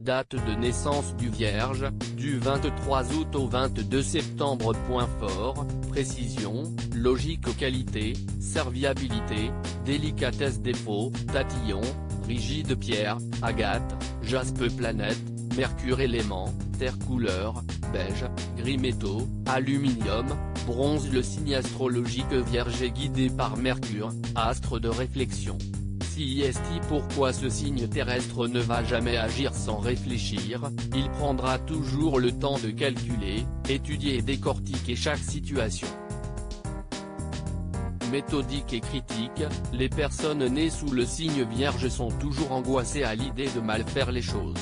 Date de naissance du Vierge, du 23 août au 22 septembre. Point fort, précision, logique, qualité, serviabilité, délicatesse. Défaut, tatillon, rigide. Pierre, agate, jaspe. Planète, mercure. Élément, terre. Couleur, beige, gris. Métaux, aluminium, bronze. Le signe astrologique Vierge est guidé par Mercure, astre de réflexion. CIST. Pourquoi ce signe terrestre ne va jamais agir sans réfléchir? Il prendra toujours le temps de calculer, étudier et décortiquer chaque situation. Méthodique et critique, les personnes nées sous le signe Vierge sont toujours angoissées à l'idée de mal faire les choses.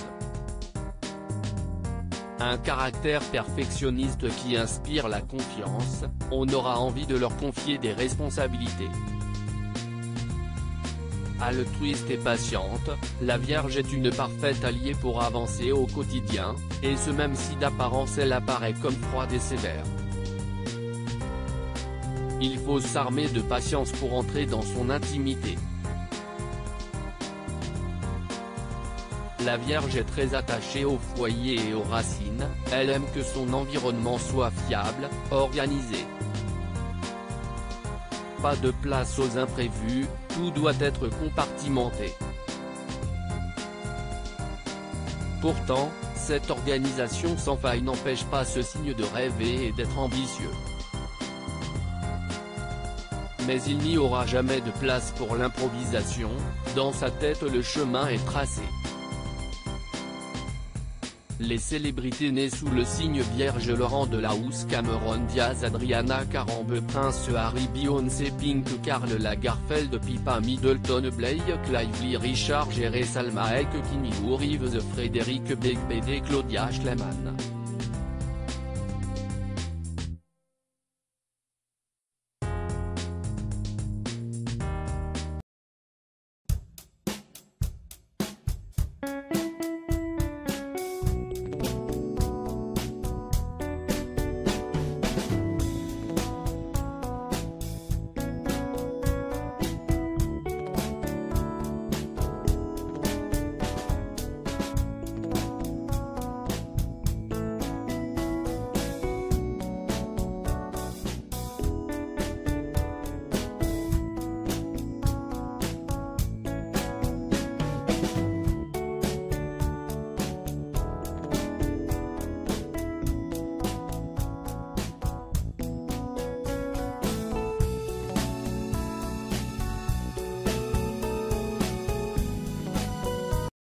Un caractère perfectionniste qui inspire la confiance, on aura envie de leur confier des responsabilités. Altruiste et patiente, la Vierge est une parfaite alliée pour avancer au quotidien, et ce même si d'apparence elle apparaît comme froide et sévère. Il faut s'armer de patience pour entrer dans son intimité. La Vierge est très attachée au foyer et aux racines, elle aime que son environnement soit fiable, organisé. Pas de place aux imprévus, tout doit être compartimenté. Pourtant, cette organisation sans faille n'empêche pas ce signe de rêver et d'être ambitieux. Mais il n'y aura jamais de place pour l'improvisation, dans sa tête le chemin est tracé. Les célébrités nées sous le signe Vierge: Laurent Delahousse, Cameron Diaz, Adriana Carambeu, Prince Harry, Beyoncé, Pink, Karl Lagerfeld, Pippa Middleton, Blake Lively, Richard Gere, Salma Hayek, Keanu Reeves, Frédéric Beigbeder, Claudia Schleman.